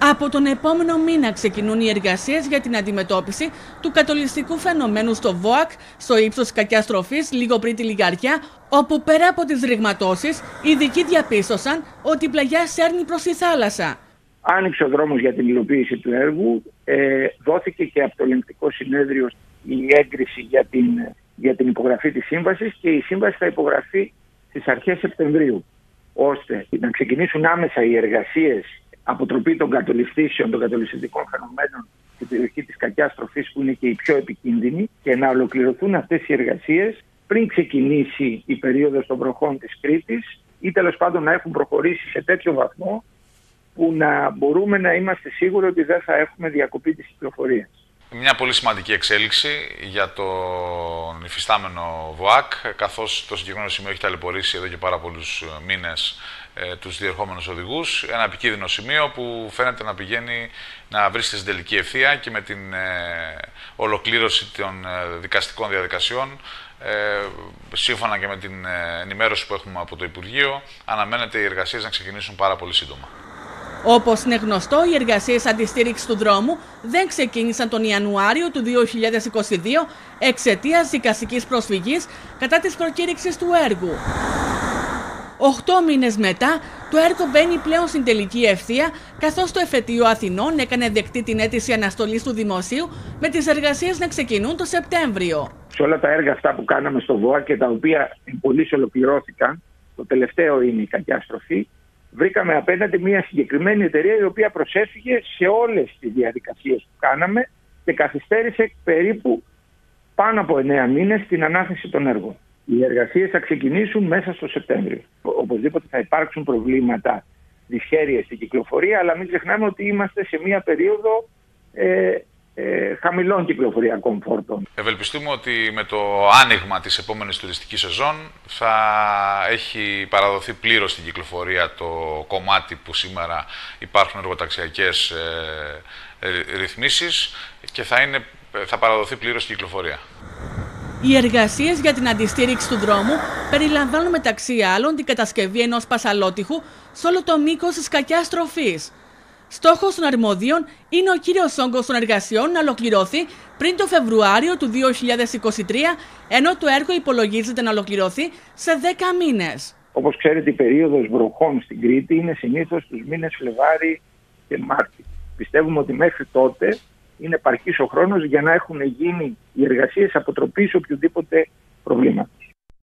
Από τον επόμενο μήνα ξεκινούν οι εργασίες για την αντιμετώπιση του κατολιστικού φαινομένου στο ΒΟΑΚ, στο ύψος κακιάς τροφής, λίγο πριν τη Λιγαριά, όπου πέρα από τις ρηγματώσεις, οι ειδικοί διαπίστωσαν ότι η πλαγιά σέρνει προς τη θάλασσα. Άνοιξε ο δρόμος για την υλοποίηση του έργου, δόθηκε και από το Ελεγκτικό Συνέδριο η έγκριση για την υπογραφή της σύμβασης και η σύμβαση θα υπογραφεί στις αρχές Σεπτεμβρίου, ώστε να ξεκινήσουν άμεσα οι εργασίες αποτροπή των κατολιστήσεων, των κατολιστικών φαινομένων στην περιοχή της κακιάς τροφής, που είναι και η πιο επικίνδυνη, και να ολοκληρωθούν αυτές οι εργασίες πριν ξεκινήσει η περίοδος των βροχών της Κρήτης, ή τέλος πάντων να έχουν προχωρήσει σε τέτοιο βαθμό που να μπορούμε να είμαστε σίγουροι ότι δεν θα έχουμε διακοπή της κυκλοφορίας. Μια πολύ σημαντική εξέλιξη για τον υφιστάμενο ΒΟΑΚ, καθώς το συγκεκριμένο σημείο έχει ταλαιπωρήσει εδώ και πάρα πολλούς μήνες τους διερχόμενους οδηγούς. Ένα επικίνδυνο σημείο που φαίνεται να πηγαίνει να βρίσκεται στην τελική ευθεία, και με την ολοκλήρωση των δικαστικών διαδικασιών, σύμφωνα και με την ενημέρωση που έχουμε από το Υπουργείο, αναμένεται οι εργασίες να ξεκινήσουν πάρα πολύ σύντομα. Όπως είναι γνωστό, οι εργασίες αντιστήριξης του δρόμου δεν ξεκίνησαν τον Ιανουάριο του 2022 εξαιτίας δικαστικής προσφυγής κατά της προκήρυξης του έργου. 8 μήνες μετά, το έργο μπαίνει πλέον στην τελική ευθεία, καθώς το Εφετείο Αθηνών έκανε δεκτή την αίτηση αναστολής του δημοσίου, με τις εργασίες να ξεκινούν το Σεπτέμβριο. Σε όλα τα έργα αυτά που κάναμε στο ΒΟΑ και τα οποία πολλοί ολοκληρώθηκαν, το τελευταίο είναι η κακιά στροφή, βρήκαμε απέναντι μια συγκεκριμένη εταιρεία η οποία προσέφυγε σε όλες τις διαδικασίες που κάναμε και καθυστέρησε περίπου πάνω από 9 μήνες την ανάθεση των έργων. Οι εργασίες θα ξεκινήσουν μέσα στο Σεπτέμβριο. Οπωσδήποτε θα υπάρξουν προβλήματα, δυσχέρειες στην κυκλοφορία, αλλά μην ξεχνάμε ότι είμαστε σε μια περίοδο χαμηλών κυκλοφοριακών φόρτων. Ευελπιστούμε ότι με το άνοιγμα της επόμενης τουριστικής σεζόν θα έχει παραδοθεί πλήρως στην κυκλοφορία το κομμάτι που σήμερα υπάρχουν εργοταξιακές ρυθμίσεις και θα παραδοθεί πλήρως στην κυκλοφορία. Οι εργασίες για την αντιστήριξη του δρόμου περιλαμβάνουν μεταξύ άλλων την κατασκευή ενός πασαλότυχου σε όλο το μήκος της κακιάς τροφής. Στόχος των αρμοδίων είναι ο κύριος όγκος των εργασιών να ολοκληρωθεί πριν το Φεβρουάριο του 2023, ενώ το έργο υπολογίζεται να ολοκληρωθεί σε 10 μήνες. Όπως ξέρετε, η περίοδος βροχών στην Κρήτη είναι συνήθως τους μήνες Φλεβάρι και Μάρτι. Πιστεύουμε ότι μέχρι τότε είναι επαρκής ο χρόνος για να έχουν γίνει οι εργασίες αποτροπής οποιοδήποτε προβλήματος.